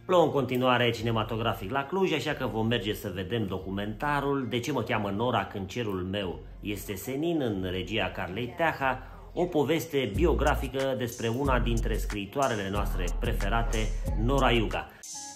Plouă în continuare cinematografic la Cluj, așa că vom merge să vedem documentarul De ce mă cheamă Nora când cerul meu este senin, în regia Carlei Teaha, o poveste biografică despre una dintre scriitoarele noastre preferate, Nora Iuga.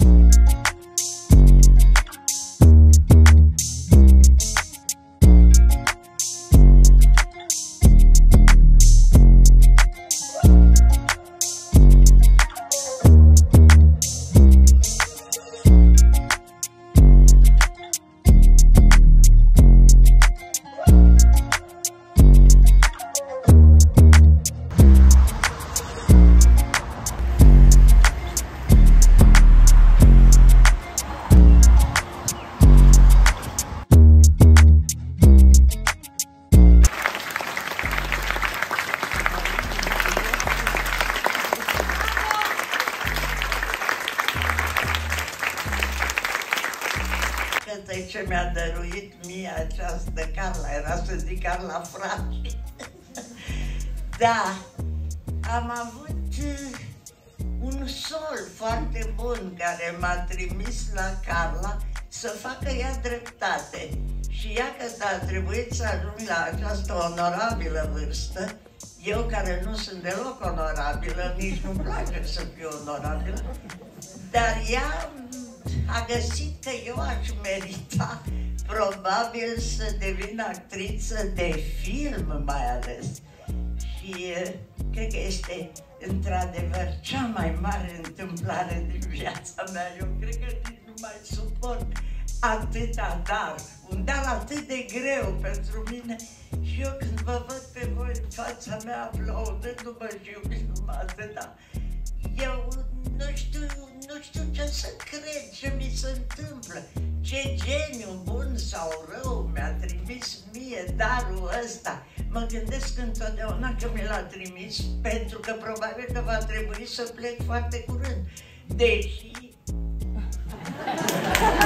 Ce mi-a dăruit mie această Carla, era să zic Carla Franchi. Da, am avut un sol foarte bun care m-a trimis la Carla să facă ea dreptate. Și ea că a trebuit să ajung la această onorabilă vârstă, eu care nu sunt deloc onorabilă, nici nu-mi place să fiu onorabilă, dar ea a găsit că eu aș merita probabil să devin actriță de film mai ales. Și cred că este într-adevăr cea mai mare întâmplare din viața mea. Eu cred că nici nu mai suport atâta dar, un dar atât de greu pentru mine. Și eu când vă văd pe voi în fața mea aplaudându-mă și iubindu-mă atâta, eu nu știu ce să cred, ce mi se întâmplă, ce geniu bun sau rău mi-a trimis mie darul ăsta. Mă gândesc întotdeauna că mi l-a trimis pentru că probabil că va trebui să plec foarte curând, deși